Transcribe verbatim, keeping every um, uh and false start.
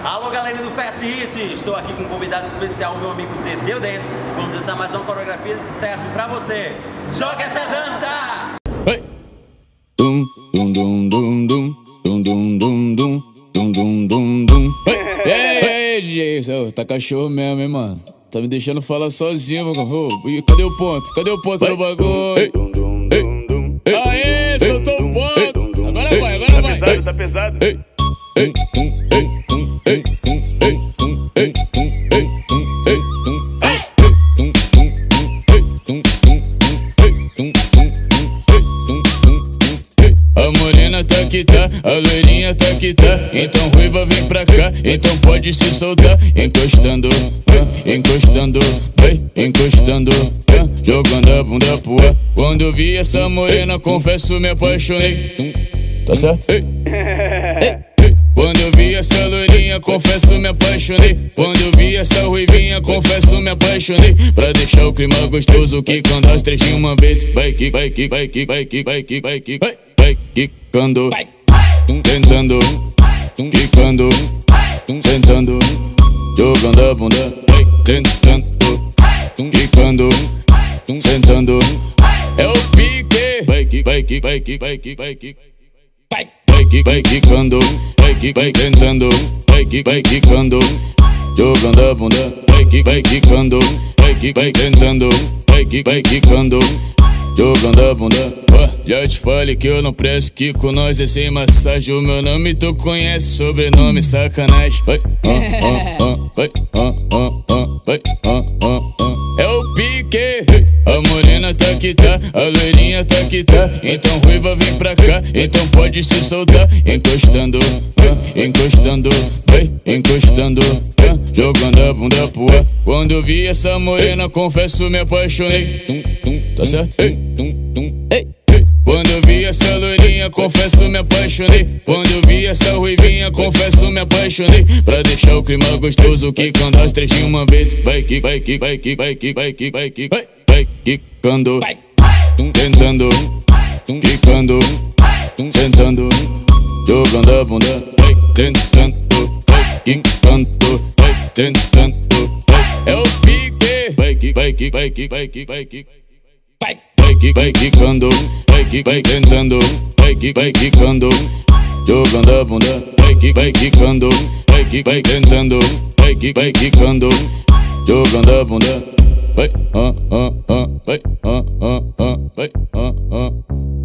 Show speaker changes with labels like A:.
A: Alô galera do Fast Hit, estou aqui com um convidado especial, meu amigo Dedeu Dance. Vamos dançar mais uma coreografia de sucesso pra você. Joga essa dança!
B: Hey. Dum dum dum dum dum dum dum dum dum dum dum dum dum. Ei, D J, tá cachorro mesmo, hein, mano? Tá me deixando falar sozinho, mano. Oh, cadê o ponto? Cadê o ponto do bagulho? Ei, ei, aê, soltou o ponto! Agora vai, agora vai!
C: Tá pesado, tá pesado!
B: Ei, ei, um, ei, um, ei, um, ei, um, ei, um, ei, um, ei, um, a morena tá que tá, a loirinha tá que tá. Então ruiva vem pra cá, então pode se soltar. Encostando, encostando, encostando, jogando a bunda pro ar. Quando eu vi essa morena, confesso, me apaixonei. Tá certo? Ei. Ei. Quando eu vi essa loirinha, confesso, me apaixonei. Quando eu vi essa ruivinha, confesso, me apaixonei. Pra deixar o clima gostoso, que quando as três de uma vez vai que, vai que, vai que, vai que, vai que, vai que, vai, vai quicando, tentando, quicando, sentando, jogando a bunda, vai tentando, quicando, sentando. É o pique, vai que, vai que, vai que, vai que, vai que, vai, vai que, vai quicando, vai que, vai tentando, vai que, vai quicando, jogando a bunda, vai que, vai quicando, vai que, vai tentando, vai que, vai quicando, jogando a bunda. Oh, já te falei que eu não presto, que com nós é sem massagem. O meu nome tu conhece, sobrenome sacanagem. Vai, ah, ah, ah, vai, ah, ah, ah, vai, ah, ah, ah. É o pique, a morena tá que tá, a loirinha tá que tá. Então ruiva vem pra cá, então pode se soltar. Encostando, encostando, vai, encostando, jogando a bunda pro ar. Quando eu vi essa morena, confesso, me apaixonei. Tá certo? Ei, ei. Quando eu vi essa loirinha, confesso, me apaixonei. Quando eu vi essa ruivinha, confesso, me apaixonei. Pra deixar o clima gostoso, que quando as três de uma vez vai que, vai que, vai que, vai que, vai que, vai que, vai, vai quicando, tentando, quicando, sentando, jogando a bunda, vai tentando, vai quicando, vai tentando, vai. É o pique, vai que, vai que, vai que, vai que, vai que, vai, vai que, vai quicando, vai que, vai tentando, vai que, vai quicando, jogando a bunda, vai que, vai quicando, vai que, vai tentando, vai que, vai quicando, jogando a bunda, vai, ah, ah, ah, vai, ah, ah, ah, vai, ah, ah.